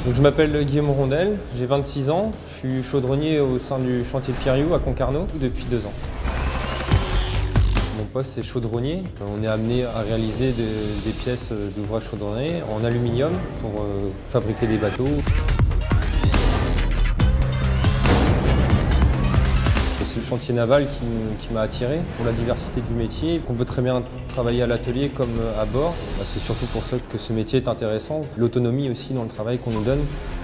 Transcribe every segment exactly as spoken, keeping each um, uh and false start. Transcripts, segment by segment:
Donc, je m'appelle Guillaume Rondel, j'ai vingt-six ans, je suis chaudronnier au sein du chantier Pierriou à Concarneau depuis deux ans. Mon poste c'est chaudronnier. On est amené à réaliser des, des pièces d'ouvrage chaudronnier en aluminium pour euh, fabriquer des bateaux. C'est le chantier naval qui, qui m'a attiré pour la diversité du métier. On peut très bien travailler à l'atelier comme à bord. C'est surtout pour ça que ce métier est intéressant. L'autonomie aussi dans le travail qu'on nous donne.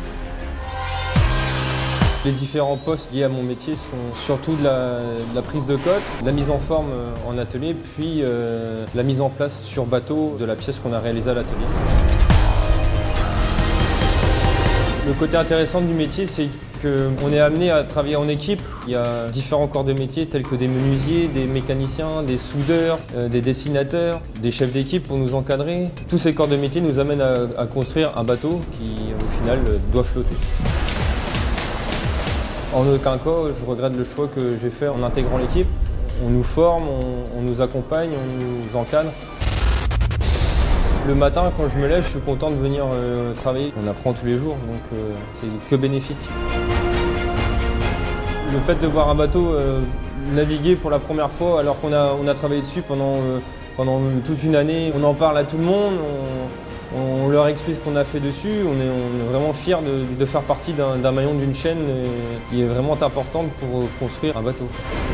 Les différents postes liés à mon métier sont surtout de la, de la prise de coque, de la mise en forme en atelier, puis euh, la mise en place sur bateau de la pièce qu'on a réalisée à l'atelier. Le côté intéressant du métier, c'est qu'on est amené à travailler en équipe. Il y a différents corps de métier tels que des menuisiers, des mécaniciens, des soudeurs, euh, des dessinateurs, des chefs d'équipe pour nous encadrer. Tous ces corps de métier nous amènent à, à construire un bateau qui, au final, doit flotter. En aucun cas, je regrette le choix que j'ai fait en intégrant l'équipe. On nous forme, on, on nous accompagne, on nous encadre. Le matin, quand je me lève, je suis content de venir euh, travailler. On apprend tous les jours, donc euh, c'est que bénéfique. Le fait de voir un bateau euh, naviguer pour la première fois, alors qu'on a, on a travaillé dessus pendant, euh, pendant toute une année, on en parle à tout le monde, on, on leur explique ce qu'on a fait dessus, on est, on est vraiment fiers de, de faire partie d'un maillon d'une chaîne euh, qui est vraiment importante pour construire un bateau.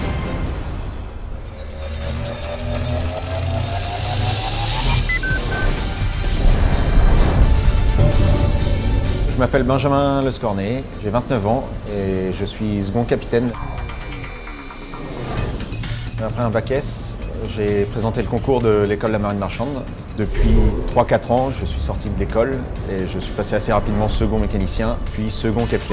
Je m'appelle Benjamin Lescornet, j'ai vingt-neuf ans et je suis second capitaine. Après un bac S, j'ai présenté le concours de l'école de la marine marchande. Depuis trois quatre ans, je suis sorti de l'école et je suis passé assez rapidement second mécanicien, puis second capitaine.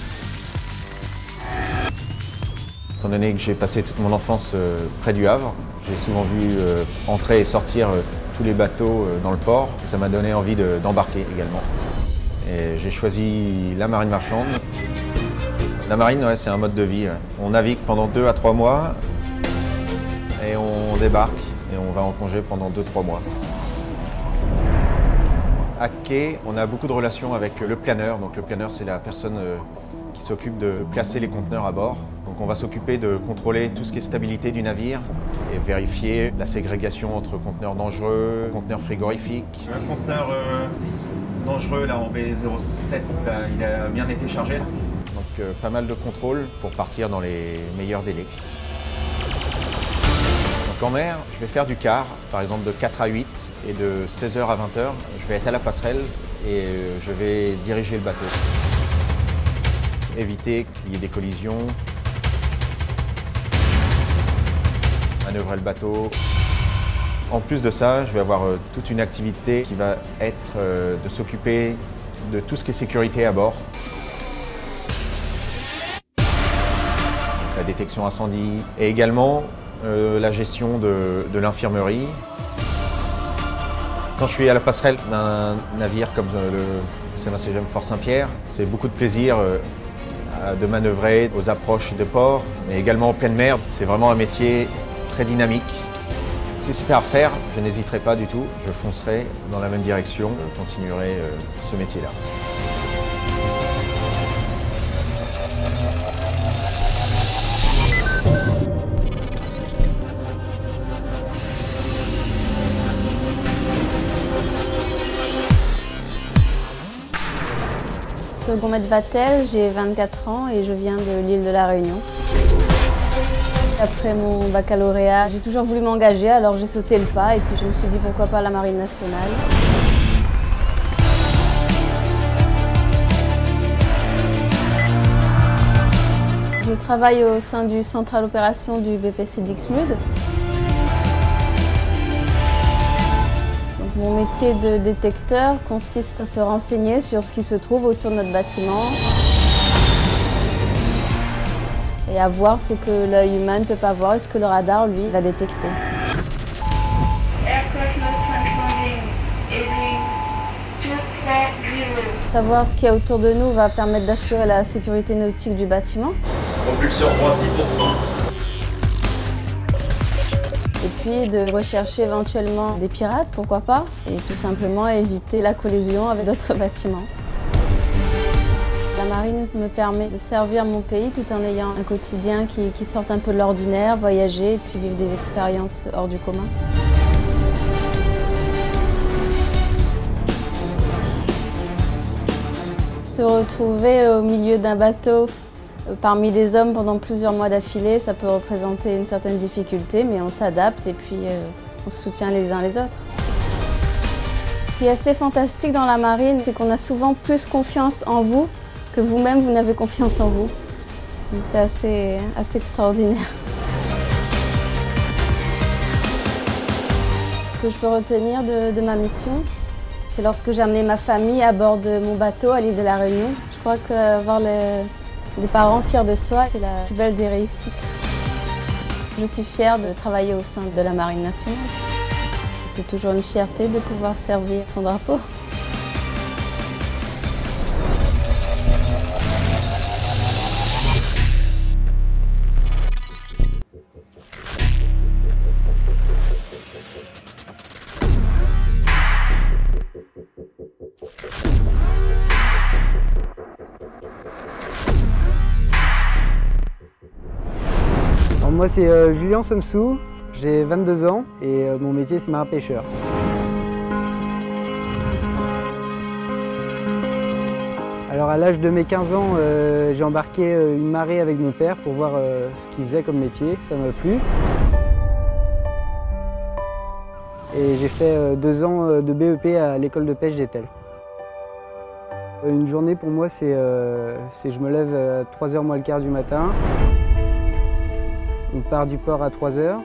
Étant donné que j'ai passé toute mon enfance près du Havre, j'ai souvent vu entrer et sortir tous les bateaux dans le port. Ça m'a donné envie d'embarquer également. Et j'ai choisi la marine marchande. La marine, ouais, c'est un mode de vie. Ouais. On navigue pendant deux à trois mois et on débarque et on va en congé pendant deux à trois mois. À quai, on a beaucoup de relations avec le planeur. Donc le planeur, c'est la personne qui s'occupe de placer les conteneurs à bord. Donc on va s'occuper de contrôler tout ce qui est stabilité du navire et vérifier la ségrégation entre conteneurs dangereux, conteneurs frigorifiques. Un conteneur euh, dangereux là en B zéro sept, il a bien été chargé là. Donc euh, pas mal de contrôle pour partir dans les meilleurs délais. Donc en mer, je vais faire du quart, par exemple de quatre à huit et de seize heures à vingt heures. Je vais être à la passerelle et je vais diriger le bateau. Éviter qu'il y ait des collisions. Manœuvrer le bateau. En plus de ça, je vais avoir euh, toute une activité qui va être euh, de s'occuper de tout ce qui est sécurité à bord. La détection incendie et également euh, la gestion de, de l'infirmerie. Quand je suis à la passerelle d'un navire comme euh, le C M A C G M Fort Saint-Pierre, c'est beaucoup de plaisir euh, de manœuvrer aux approches de port, mais également en pleine mer. C'est vraiment un métier très dynamique. Si c'était à refaire, je n'hésiterai pas du tout. Je foncerai dans la même direction, je continuerai euh, ce métier-là. Second maître Vatel, j'ai vingt-quatre ans et je viens de l'île de la Réunion. Après mon baccalauréat, j'ai toujours voulu m'engager, alors j'ai sauté le pas et puis je me suis dit pourquoi pas la Marine nationale. Je travaille au sein du central opération du B P C Dixmude. Donc, mon métier de détecteur consiste à se renseigner sur ce qui se trouve autour de notre bâtiment et à voir ce que l'œil humain ne peut pas voir et ce que le radar, lui, va détecter. Savoir ce qu'il y a autour de nous va permettre d'assurer la sécurité nautique du bâtiment. Propulseur droit dix pour cent. Et puis de rechercher éventuellement des pirates, pourquoi pas, et tout simplement éviter la collision avec d'autres bâtiments. marine me permet de servir mon pays tout en ayant un quotidien qui, qui sorte un peu de l'ordinaire, voyager et puis vivre des expériences hors du commun. Se retrouver au milieu d'un bateau parmi des hommes pendant plusieurs mois d'affilée, ça peut représenter une certaine difficulté, mais on s'adapte et puis euh, on se soutient les uns les autres. Ce qui est assez fantastique dans la marine, c'est qu'on a souvent plus confiance en vous que vous-même, vous n'avez confiance en vous. Donc c'est assez, assez extraordinaire. Ce que je peux retenir de, de ma mission, c'est lorsque j'ai amené ma famille à bord de mon bateau à l'île de la Réunion. Je crois qu'avoir les, les parents fiers de soi, c'est la plus belle des réussites. Je suis fière de travailler au sein de la Marine nationale. C'est toujours une fierté de pouvoir servir son drapeau. Alors moi c'est euh, Julien Somsou, j'ai vingt-deux ans et euh, mon métier c'est marin-pêcheur. Alors à l'âge de mes quinze ans, euh, j'ai embarqué euh, une marée avec mon père pour voir euh, ce qu'il faisait comme métier, ça m'a plu. Et j'ai fait euh, deux ans euh, de B E P à l'école de pêche d'Etel. Une journée pour moi c'est euh, je me lève à trois heures moins le quart du matin. On part du port à trois heures.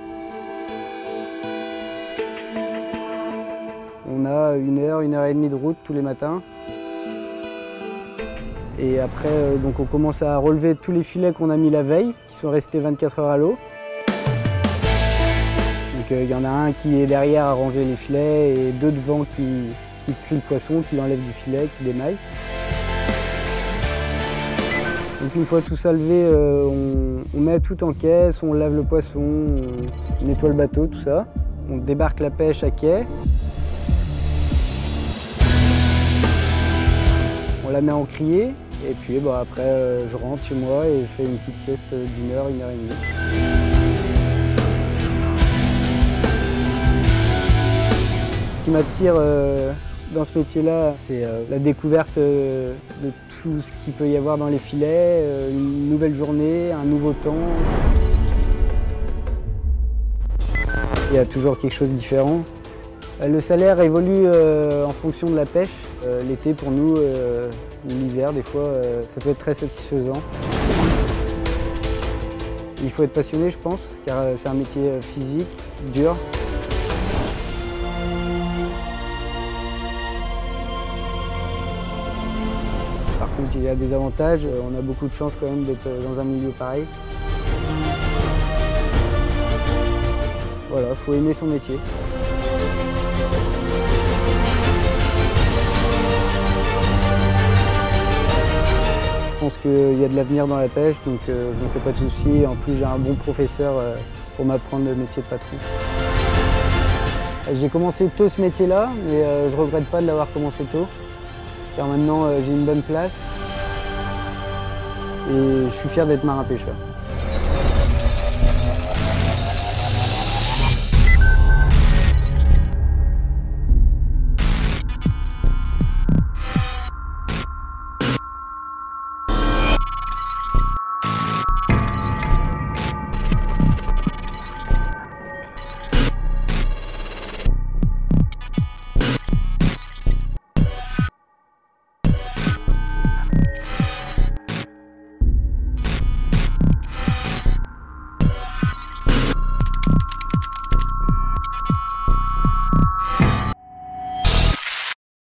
On a une heure, une heure et demie de route tous les matins. Et après, euh, donc on commence à relever tous les filets qu'on a mis la veille, qui sont restés vingt-quatre heures à l'eau. Donc il euh, y en a un qui est derrière à ranger les filets et deux devant qui, qui trient le poisson, qui l'enlèvent du filet, qui démaillent. Donc une fois tout ça levé, euh, on, on met tout en caisse, on lave le poisson, on nettoie le bateau, tout ça. On débarque la pêche à quai. On la met en criée et puis bah, après euh, je rentre chez moi et je fais une petite sieste d'une heure, une heure et demie. Ce qui m'attire euh, dans ce métier-là, c'est euh, la découverte euh, de tout ce qu'il peut y avoir dans les filets, euh, une nouvelle journée, un nouveau temps. Il y a toujours quelque chose de différent. Le salaire évolue euh, en fonction de la pêche. Euh, L'été pour nous, euh, l'hiver des fois, euh, ça peut être très satisfaisant. Il faut être passionné je pense, car euh, c'est un métier euh, physique, dur. Par contre il y a des avantages, on a beaucoup de chance quand même d'être dans un milieu pareil. Voilà, il faut aimer son métier. Je pense qu'il y a de l'avenir dans la pêche, donc euh, je ne me fais pas de soucis. En plus, j'ai un bon professeur euh, pour m'apprendre le métier de patron. J'ai commencé tôt ce métier-là, mais euh, je ne regrette pas de l'avoir commencé tôt, car maintenant euh, j'ai une bonne place et je suis fier d'être marin-pêcheur.